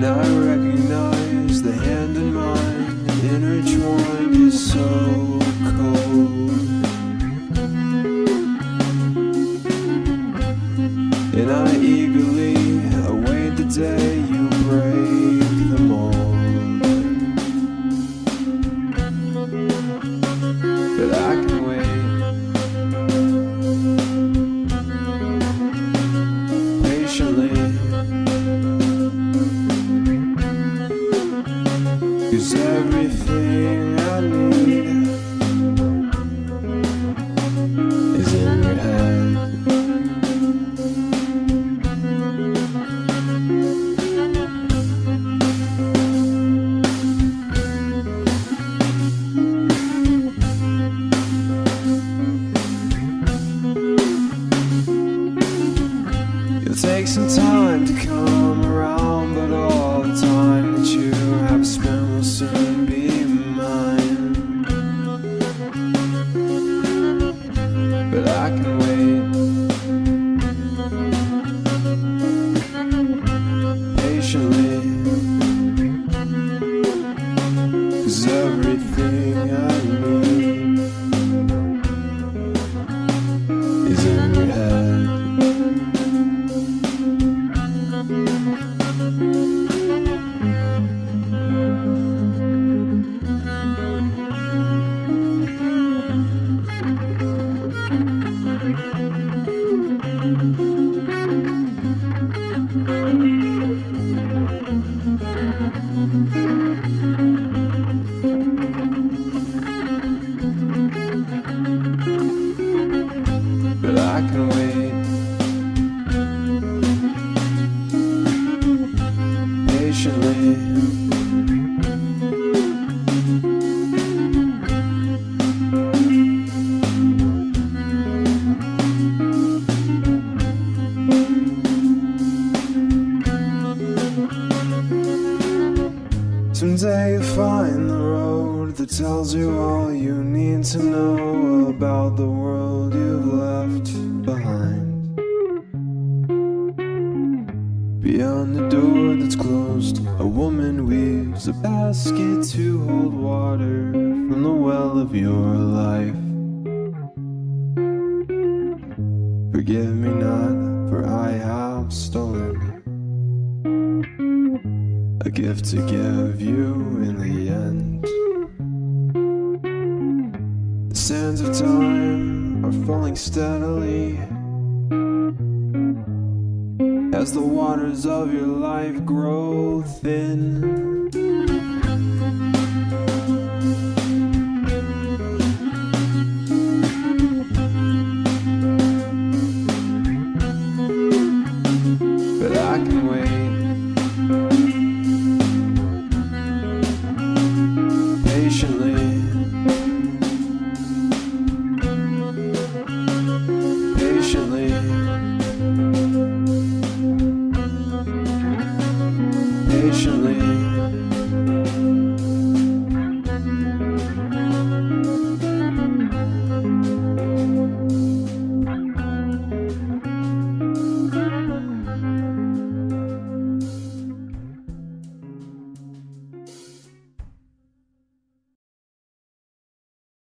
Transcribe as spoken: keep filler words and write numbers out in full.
And I recognize the hand in mine, intertwined is so cold. And I eagerly await the day you break the mold. But I can wait patiently, 'cause everything I need is in your head. It'll take some time to come around, but all the time that you have spent will soon be mine. But I can wait patiently, 'cause everything I need is in your head. But I can wait patiently, someday you'll find the road that tells you all you need to know about the world you've left behind. Beyond the door that's closed, a woman weaves a basket to hold water from the well of your life. Forgive me not, for I have stolen a gift to give you in the end. The sands of time are falling steadily as the waters of your life grow thin. But I can wait patiently, patiently, patiently.